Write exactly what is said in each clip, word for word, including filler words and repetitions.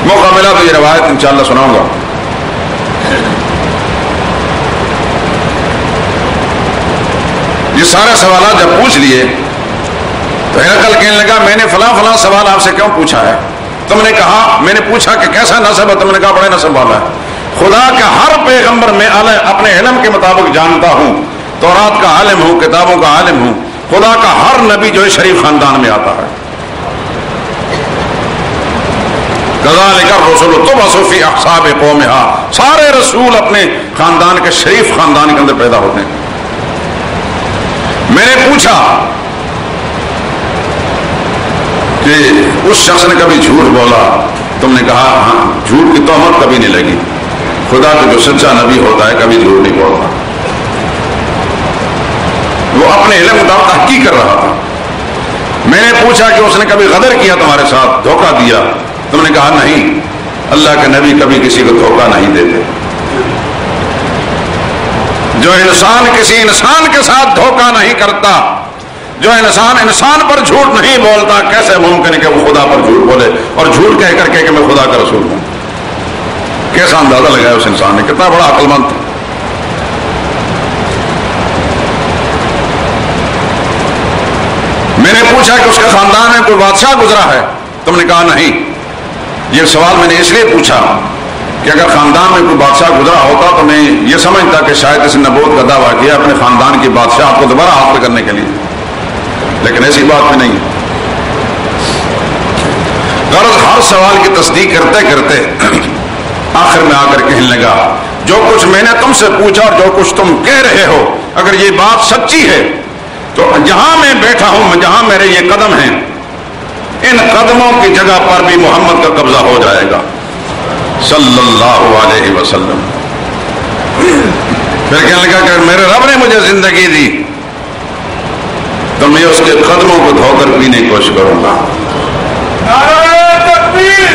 موقع ملا تو یہ روایت انشاءاللہ سناؤں گا. یہ سارے سوالات جب پوچھ لیے تو ہرقل کہنے لگا میں نے فلاں فلاں سوال آپ سے کیوں پوچھا ہے؟ تم نے کہا، میں نے پوچھا کہ کیسا نسب ہے؟ تم نے کہا بڑے نسب والا ہے. خدا کا ہر پیغمبر میں اپنے علم کے مطابق جانتا ہوں، تورات کا عالم ہوں، کتابوں کا عالم ہوں. خدا کا ہر نبی جو ہے شریف خاندان میں آتا ہے. کذالک الرسل تبعث فی احساب قومہا، سارے رسول اپنے خاندان کے شریف خاندان کے اندر پیدا ہوتے ہیں. میں نے پوچھا کہ اس شخص نے کبھی جھوٹ بولا؟ تم نے کہا ہاں، جھوٹ کی تہمت کبھی نہیں لگی. خدا کا جو سچا نبی ہوتا ہے کبھی جھوٹ نہیں بولتا. وہ اپنے علم مطابق تحقیق کر رہا تھا. میں نے پوچھا کہ اس نے کبھی غدر کیا تمہارے ساتھ، دھوکہ دیا؟ تم نے کہا نہیں، اللہ کے نبی کبھی کسی کو دھوکہ نہیں دیتے. جو انسان کسی انسان کے ساتھ دھوکہ نہیں کرتا، جو انسان انسان پر جھوٹ نہیں بولتا، کیسے ممکن ہے کہ وہ خدا پر جھوٹ بولے اور جھوٹ کہہ کر کے کہ میں خدا کا رسول ہوں؟ کیسا اندازہ لگایا اس انسان نے، کتنا بڑا عقل مند تھا. میں نے پوچھا کہ اس کے خاندان میں کوئی بادشاہ گزرا ہے؟ تم نے کہا نہیں. یہ سوال میں نے اس لیے پوچھا کہ اگر خاندان میں کوئی بادشاہ گزرا ہوتا تو میں یہ سمجھتا کہ شاید اس نے نبوت کا دعویٰ کیا اپنے خاندان کی بادشاہ کو دوبارہ حاصل کرنے کے لیے، لیکن ایسی بات میں نہیں. غرض ہر سوال کی تصدیق کرتے کرتے آخر میں آ کر کہنے لگا جو کچھ میں نے تم سے پوچھا اور جو کچھ تم کہہ رہے ہو، اگر یہ بات سچی ہے تو جہاں میں بیٹھا ہوں، جہاں میرے یہ قدم ہیں، ان قدموں کی جگہ پر بھی محمد کا قبضہ ہو جائے گا صلی اللہ علیہ وسلم. پھر کہنے لگا کہ میرے رب نے مجھے زندگی دی تو میں اس کے قدموں کو دھو کر پینے کی کوشش کروں گا. نعرہ تکبیر!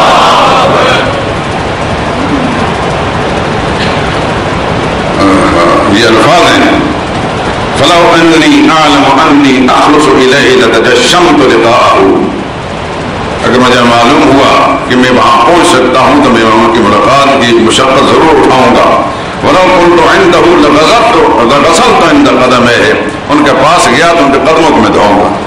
یہ الفاظ ہیں فَلَوْ أَنِّي أَعْلَمُ أَنِّي أَخْلُصُ إِلَيْهِ لَتَجَشَّمْتُ لِقَاءَهُ، اگر مجھے معلوم ہوا کہ میں وہاں پہنچ سکتا ہوں تو میں وہاں کی ملاقات کی مشقت ضرور اٹھاؤں گا. وَلَوْ كُنْتُ عِنْدَهُ لَغَسَلْتُ لَغَسَلْتُ عِنْدَ قَدَمَيْهِ، ان کے پاس گیا تو ان کے قدموں کو میں دھوؤں گا.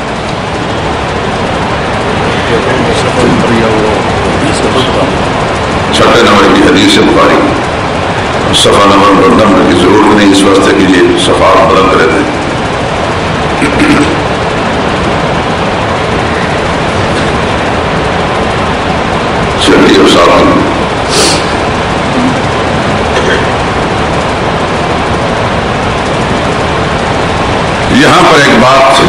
چھٹے نمبر کی حدیث بخاری، صفحہ نمبر بردم کی ضرورت نہیں اس واسطے کہ یہ صفحات بدلتے رہتے ہیں. چلیے اور ساتھ یہاں پر ایک بات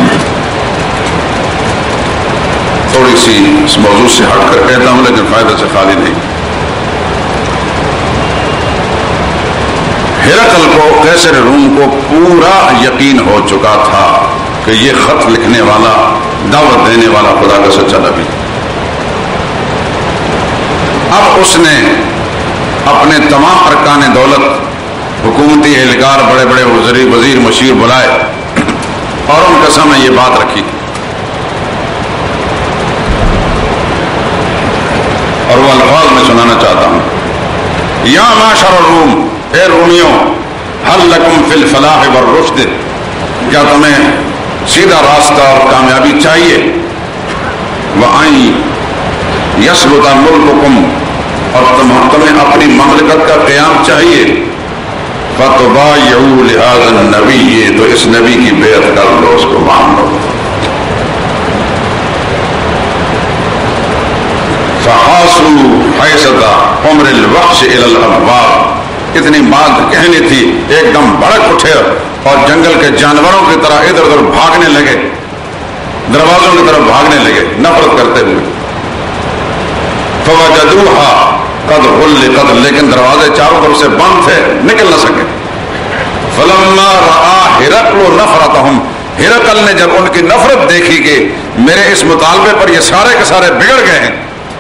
تھوڑی سی اس موضوع سے ہٹ کر کہتا ہوں لیکن فائدہ سے خالی نہیں. ہرقل کو قیصر روم کو پورا یقین ہو چکا تھا کہ یہ خط لکھنے والا، دعوت دینے والا خدا کا سچا نبی. اب اس نے اپنے تمام ارکان دولت، حکومتی اہلکار، بڑے بڑے وزیر وزیر مشیر بلائے اور ان کے سامنے یہ بات رکھی اور وہ الفاظ میں سنانا چاہتا ہوں. یا معاشر الروم، اے رومیوں، حل لکم فی الفلاح والرشد، کیا تمہیں سیدھا راستہ اور کامیابی چاہیے؟ وَأَن یثبت ملککم، اور تمہیں اپنی مملکت کا قیام چاہیے. فَتُبَایِعُوا لِهَذَا النَّبِیِّ، تو اس نبی کی بیعت کر لو، اس کو مان لو. فَحَاسُوا حَیْثَةَ عُمْرِ الْوَحْشِ إِلَى الْأَبْوَابِ، اتنی بات کہنی تھی ایک دم بھڑک اٹھے اور جنگل کے جانوروں کی طرح ادھر ادھر بھاگنے لگے، دروازوں کی طرف بھاگنے لگے نفرت کرتے ہوئے. فوجدوها قد غلقت، لیکن دروازے چاروں طرف سے بند تھے، نکل نہ سکے. فلما رأى هرقل نفرتهم، ہرقل نے جب ان کی نفرت دیکھی کہ میرے اس مطالبے پر یہ سارے کے سارے بگڑ گئے ہیں،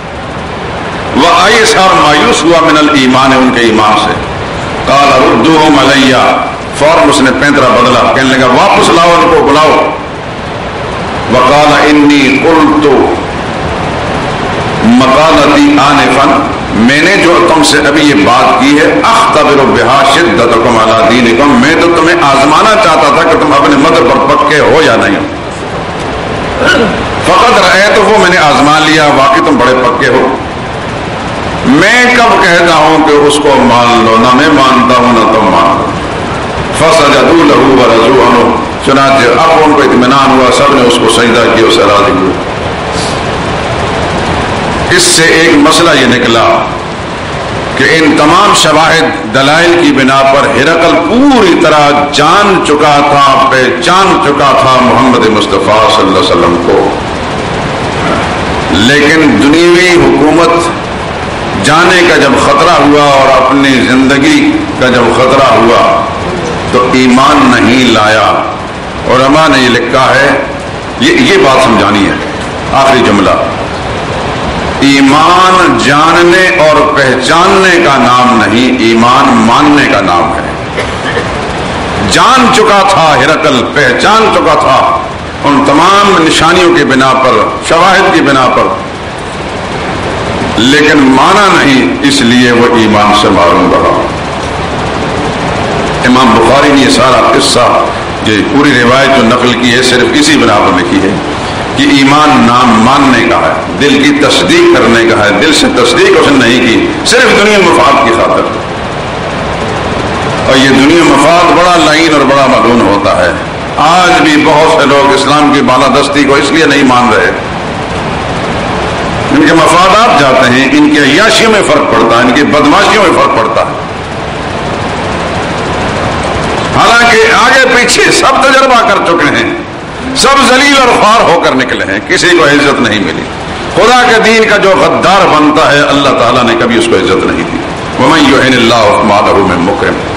وآئس اور مایوس ہوا من الایمان، ان کے ایمان سے. قال ردوهم علی، فوراً اس نے پینترا بدلا، کہنے لگا واپس لاؤ ان کو، بلاؤ. وقال انی قلت مقالتی آنفن، میں نے جو تم سے ابھی یہ بات کی ہے، اختبر بہا شدتکم علی دینکم، میں تو تمہیں آزمانا چاہتا تھا کہ تم اپنے مذہب پر پکے ہو یا نہیں۔ فقط رہے تو وہ میں نے آزما لیا، واقعی تم بڑے پکے ہو۔ میں کب کہتا ہوں کہ اس کو مان لو، نہ میں مانتا ہوں نہ تم مان لو۔ فسجدوا له ورضوا عنه، چنانچہ اب ان کو اطمینان ہوا، سب نے اس کو سجدہ کیا، اسے راضی ہوئے۔ اس سے ایک مسئلہ یہ نکلا کہ ان تمام شواہد دلائل کی بنا پر ہرقل پوری طرح جان چکا تھا، پہچان چکا تھا محمد مصطفیٰ صلی اللہ علیہ وسلم کو، لیکن دنیوی حکومت جانے کا جب خطرہ ہوا اور اپنی زندگی کا جب خطرہ ہوا تو ایمان نہیں لایا۔ علماء نے یہ لکھا ہے، یہ یہ بات سمجھانی ہے، آخری جملہ، ایمان جاننے اور پہچاننے کا نام نہیں، ایمان ماننے کا نام ہے۔ جان چکا تھا ہرقل، پہچان چکا تھا ان تمام نشانیوں کی بنا پر، شواہد کی بنا پر، لیکن مانا نہیں، اس لیے وہ ایمان سے معروم رہا۔ امام بخاری نے یہ سارا قصہ، یہ پوری روایت جو نقل کی ہے، صرف اسی بنا پر لکھی ہے کہ ایمان نام ماننے کا ہے، دل کی تصدیق کرنے کا ہے، دل سے تصدیق اس نے نہیں کی، صرف دنیا مفاد کی خاطر۔ اور یہ دنیا مفاد بڑا لعین اور بڑا ملعون ہوتا ہے۔ آج بھی بہت سے لوگ اسلام کی بالادستی کو اس لیے نہیں مان رہے، ان کے مفادات جاتے ہیں، ان کی عیاشیوں میں فرق پڑتا ہے، ان کی بدماشیوں میں فرق پڑتا ہے، حالانکہ آگے پیچھے سب تجربہ کر چکے ہیں، سب ذلیل اور خوار ہو کر نکلے ہیں، کسی کو عزت نہیں ملی۔ خدا کے دین کا جو غدار بنتا ہے، اللہ تعالیٰ نے کبھی اس کو عزت نہیں دی۔ وَمَن يُهِنِ اللَّهُ فَمَا لَهُ مِن مُّكْرِمٍ۔